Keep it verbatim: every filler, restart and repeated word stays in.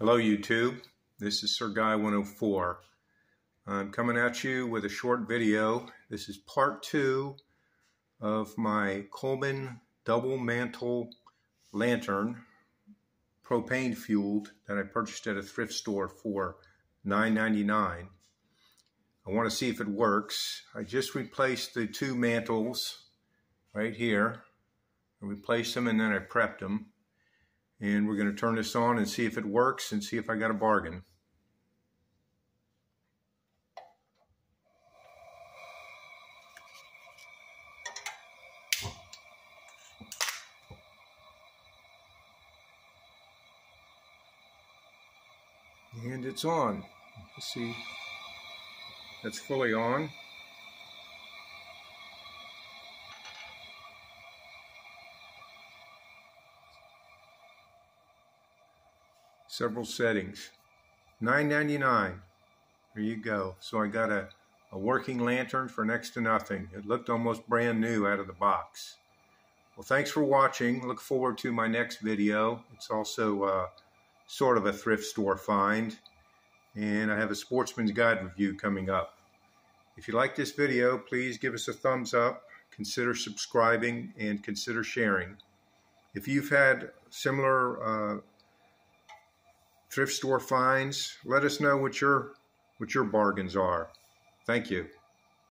Hello YouTube, this is Sir Guy one oh four. I'm coming at you with a short video. This is part two of my Coleman double mantle lantern, propane fueled, that I purchased at a thrift store for nine ninety-nine. I want to see if it works. I just replaced the two mantles right here. I replaced them and then I prepped them. And we're going to turn this on and see if it works and see if I got a bargain. And it's on. Let's see. That's fully on. Several settings. nine ninety-nine. There you go. So I got a, a working lantern for next to nothing. It looked almost brand new out of the box. Well, thanks for watching. Look forward to my next video. It's also uh, sort of a thrift store find. And I have a Sportsman's Guide review coming up. If you like this video, please give us a thumbs up, consider subscribing, and consider sharing. If you've had similar uh, thrift store finds, let us know what your what your bargains are. Thank you.